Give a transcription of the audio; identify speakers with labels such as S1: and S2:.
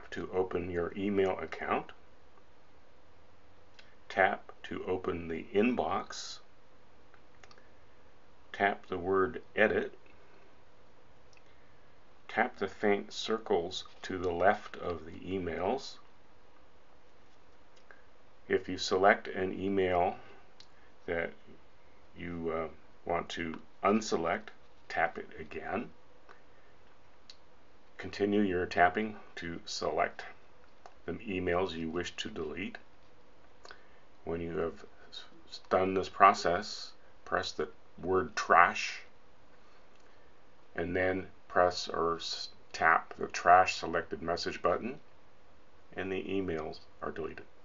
S1: to open your email account. Tap to open the inbox. Tap the word Edit. Tap the faint circles to the left of the emails. If you select an email that you want to unselect, tap it again. Continue your tapping to select the emails you wish to delete. When you have done this process, press the word Trash and then press or tap the Trash selected message button, and the emails are deleted.